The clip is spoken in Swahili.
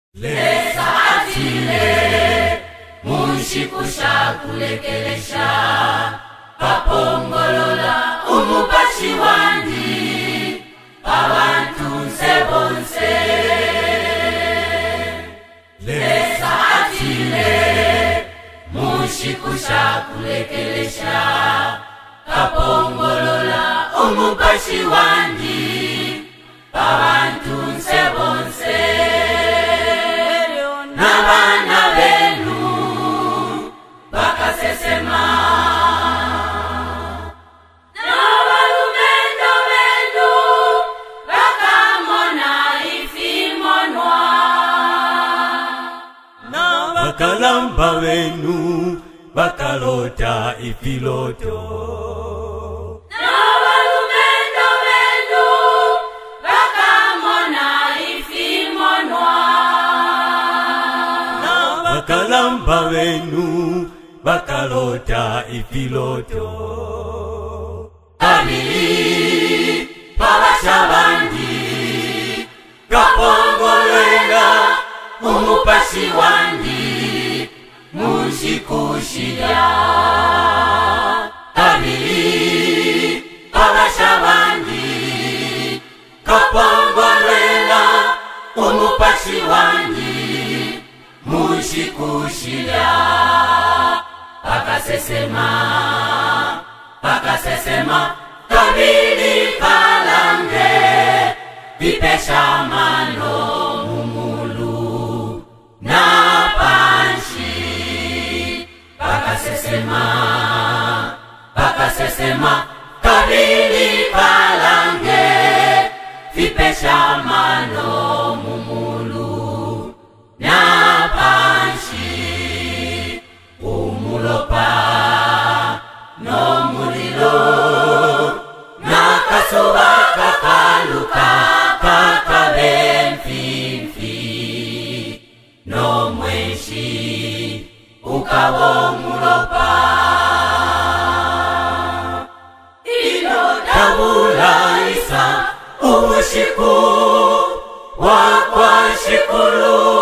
Lesa atile Munshikusha kulekelesha Papongolola umupashi wandi Abantu nsebonse Lesa atile Munshikusha kulekelesha Papongolola umupashi wandi Abantu nsebonse Nabana benu bakasesema Nabalumendo benu bakamona ifimonwa Nabakalamba benu bakalota ifiloto Nabalumendo benu bakamona ifimonwa Bakalamba benu bakalota ifiloto Kabili pabashabandi Kapongolwenda umupashi wandi Munshikushia Kabili pabashabandi Kapongolwenda umupashi wandi Munshikushilia Pakasesema Kabili kalange Vipesha mano mumulu Na panshi Pakasesema Kabili kalange Vipesha mano mumulu Na panshi umulopa no mulilo na kasuba kakaluka kakabe mfimfi no mweshi ukawo mulopa ilo tabula isa umushiku wakwa shikulu